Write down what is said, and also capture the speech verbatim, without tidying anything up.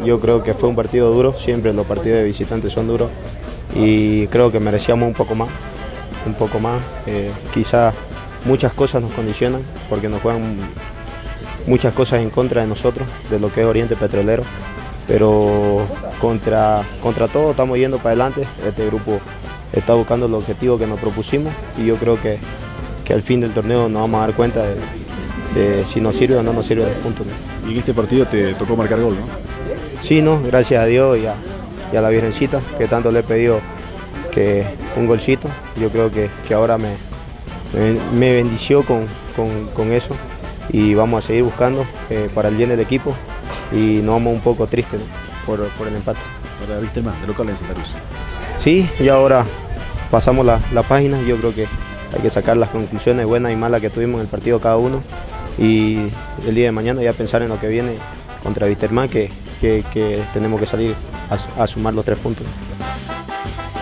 yo creo que fue un partido duro, siempre los partidos de visitantes son duros y creo que merecíamos un poco más, un poco más. Eh, quizás muchas cosas nos condicionan porque nos juegan muchas cosas en contra de nosotros, de lo que es Oriente Petrolero, pero contra, contra todo estamos yendo para adelante. Este grupo está buscando el objetivo que nos propusimos y yo creo que, que al fin del torneo nos vamos a dar cuenta de, de si nos sirve o no nos sirve el punto. Y en este partido te tocó marcar gol, ¿no? Sí, no, gracias a Dios y a, y a la Virgencita, que tanto le he pedido que un golcito. Yo creo que, que ahora me, me, me bendició con, con, con eso y vamos a seguir buscando eh, para el bien del equipo y nos vamos un poco tristes, ¿no? por, por el empate. Ahora viste más de local en Santa Cruz. Sí, y ahora pasamos la, la página. Yo creo que hay que sacar las conclusiones buenas y malas que tuvimos en el partido cada uno y el día de mañana ya pensar en lo que viene contra Vísterman, que, que, que tenemos que salir a, a sumar los tres puntos.